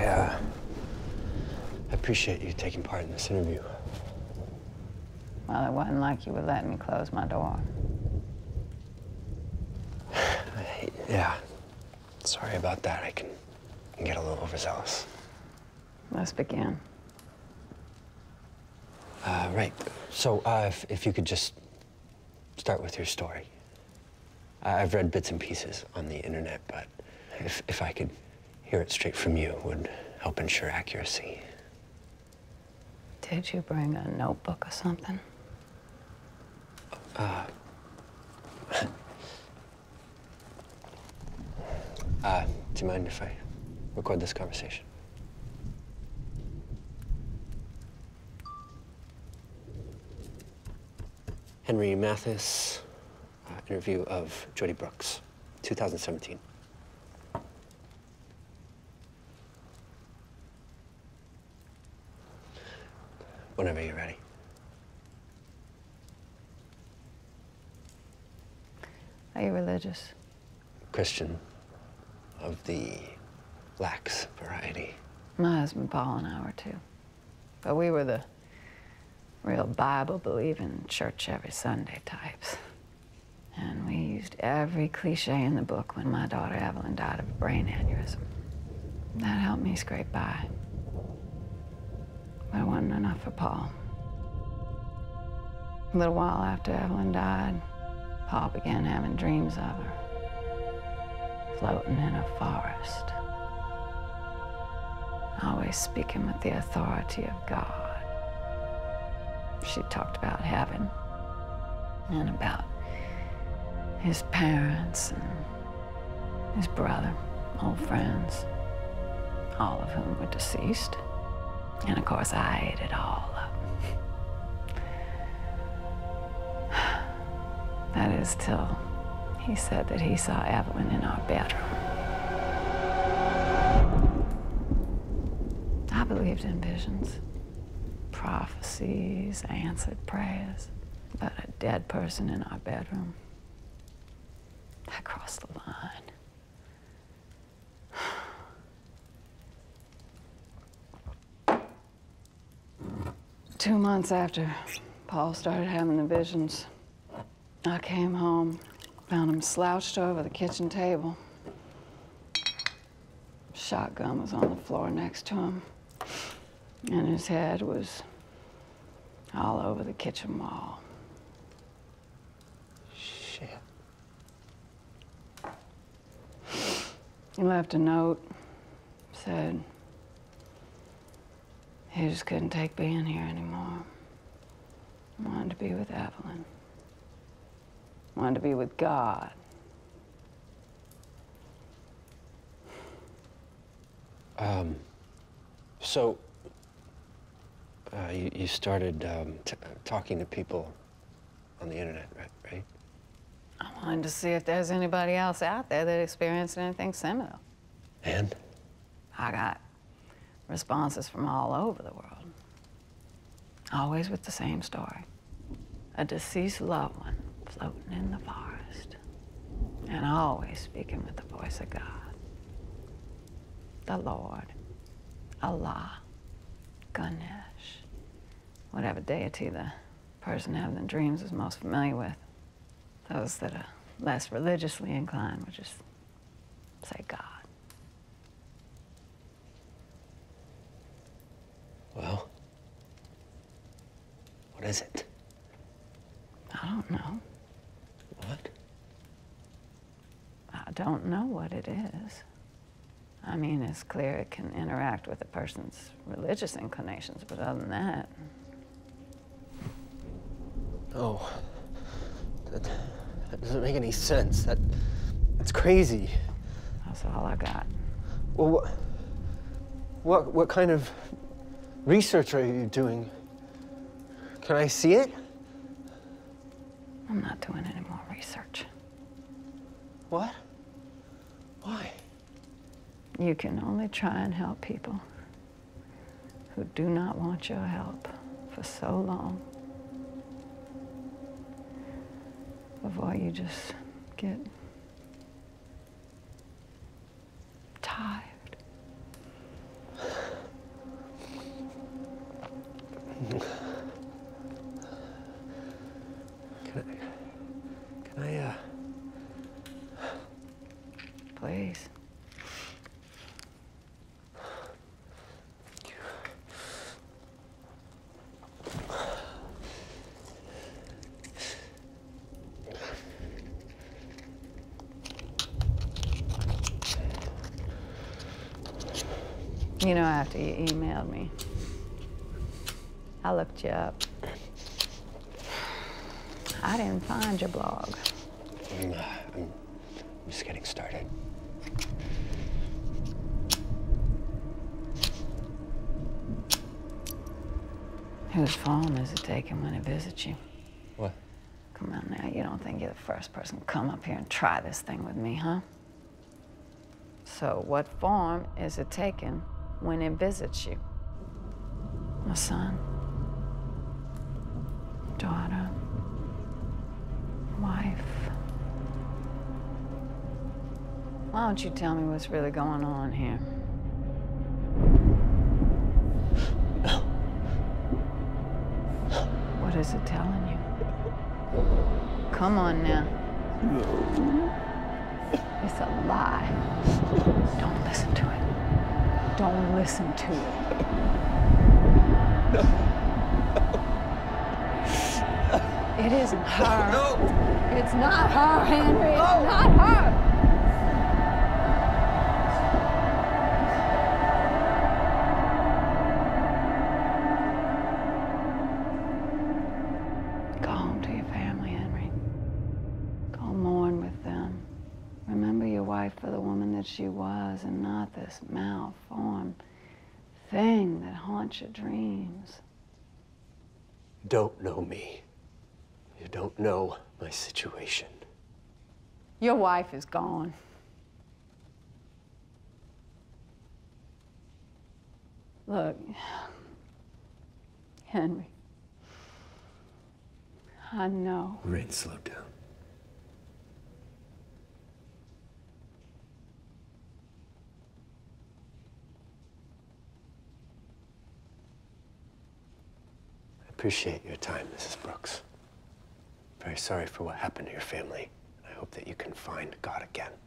I appreciate you taking part in this interview. Well, it wasn't like you were letting me close my door. Yeah. Sorry about that. I can get a little overzealous. Let's begin. Right. So, if you could just start with your story. I've read bits and pieces on the internet, but if I could hear it straight from you, it would help ensure accuracy. Did you bring a notebook or something? Do you mind if I record this conversation? Henry Mathis, interview of Jodi Brooks, 2017. Whenever you're ready. Are you religious? Christian, of the lax variety. My husband Paul and I were too. But we were the real Bible-believing, church every Sunday types. And we used every cliche in the book when my daughter Evelyn died of a brain aneurysm. That helped me scrape by. But it wasn't enough for Paul. A little while after Evelyn died, Paul began having dreams of her, floating in a forest, always speaking with the authority of God. She talked about heaven and about his parents and his brother, old friends, all of whom were deceased. And of course, I ate it all up. That is till he said that he saw Evelyn in our bedroom. I believed in visions, prophecies, answered prayers, but a dead person in our bedroom, that crossed the line. 2 months after Paul started having the visions, I came home, found him slouched over the kitchen table. Shotgun was on the floor next to him, and his head was all over the kitchen wall. Shit. He left a note, said he just couldn't take being here anymore. Wanted to be with Evelyn. Wanted to be with God. So, you started talking to people on the internet, right? I wanted to see if there's anybody else out there that experienced anything similar. And? I got responses from all over the world. Always with the same story. A deceased loved one floating in the forest. And always speaking with the voice of God. The Lord, Allah, Ganesh, whatever deity the person having the dreams is most familiar with. Those that are less religiously inclined would just say God. Well, what is it? I don't know. What? I don't know what it is. I mean, it's clear it can interact with a person's religious inclinations, but other than that... Oh, that doesn't make any sense. That's crazy. That's all I got. Well, what kind of research are you doing? Can I see it? I'm not doing any more research. What? Why? You can only try and help people who do not want your help for so long before you just get tired. You know, after you emailed me, I looked you up. I didn't find your blog. I'm just getting started. Whose phone is it taking when it visits you? What? Come on now, you don't think you're the first person to come up here and try this thing with me, huh? So what form is it taking when it visits you? A son? Daughter? Wife? Why don't you tell me what's really going on here? What is it telling you? Come on now. No. It's a lie. Don't listen to it. Don't listen to it. No. It isn't her. No. It's not her, Henry. It's not her. Go home to your family, Henry. Go mourn with them. Remember your wife for the woman that she was and not this malformed thing that haunts your dreams. You don't know me. You don't know my situation. Your wife is gone. Look, Henry, I know. Rain, slow down. I appreciate your time, Mrs. Brooks. Very sorry for what happened to your family. I hope that you can find God again.